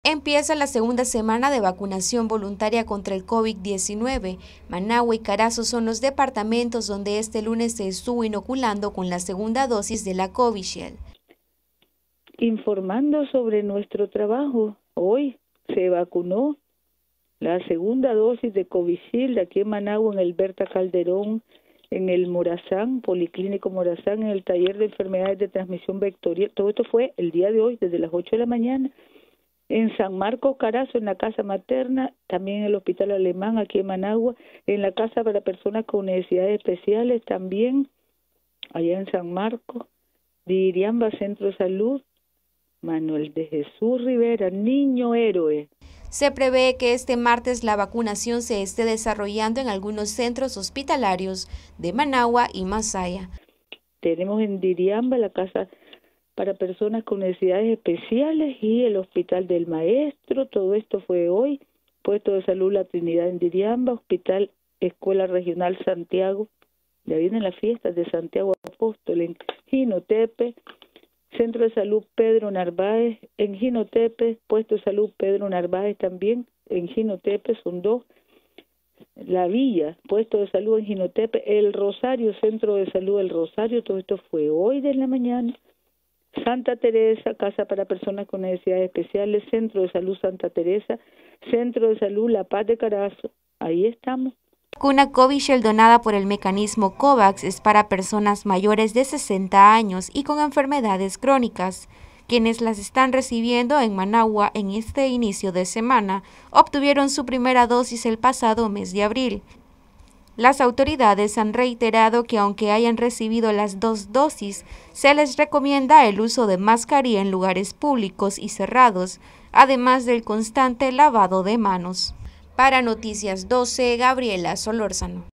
Empieza la segunda semana de vacunación voluntaria contra el COVID-19. Managua y Carazo son los departamentos donde este lunes se estuvo inoculando con la segunda dosis de la Covishield. Informando sobre nuestro trabajo, hoy se vacunó la segunda dosis de Covishield aquí en Managua, en el Berta Calderón, en el Morazán, Policlínico Morazán, en el taller de enfermedades de transmisión vectorial. Todo esto fue el día de hoy, desde las 8 de la mañana. En San Marcos, Carazo, en la casa materna, también en el Hospital Alemán, aquí en Managua, en la casa para personas con necesidades especiales, también allá en San Marcos, Diriamba, Centro de Salud, Manuel de Jesús Rivera, Niño Héroe. Se prevé que este martes la vacunación se esté desarrollando en algunos centros hospitalarios de Managua y Masaya. Tenemos en Diriamba la casa para personas con necesidades especiales y el Hospital del Maestro. Todo esto fue hoy. Puesto de Salud La Trinidad en Diriamba, Hospital Escuela Regional Santiago, ya vienen las fiestas de Santiago Apóstol en Jinotepe, Centro de Salud Pedro Narváez en Jinotepe, Puesto de Salud Pedro Narváez también en Jinotepe, son dos. La Villa, Puesto de Salud en Jinotepe, El Rosario, Centro de Salud El Rosario, todo esto fue hoy de la mañana. Santa Teresa, Casa para Personas con Necesidades Especiales, Centro de Salud Santa Teresa, Centro de Salud La Paz de Carazo, ahí estamos. La vacuna Covishield donada por el mecanismo COVAX es para personas mayores de 60 años y con enfermedades crónicas. Quienes las están recibiendo en Managua en este inicio de semana obtuvieron su primera dosis el pasado mes de abril. Las autoridades han reiterado que aunque hayan recibido las dos dosis, se les recomienda el uso de mascarilla en lugares públicos y cerrados, además del constante lavado de manos. Para Noticias 12, Gabriela Solórzano.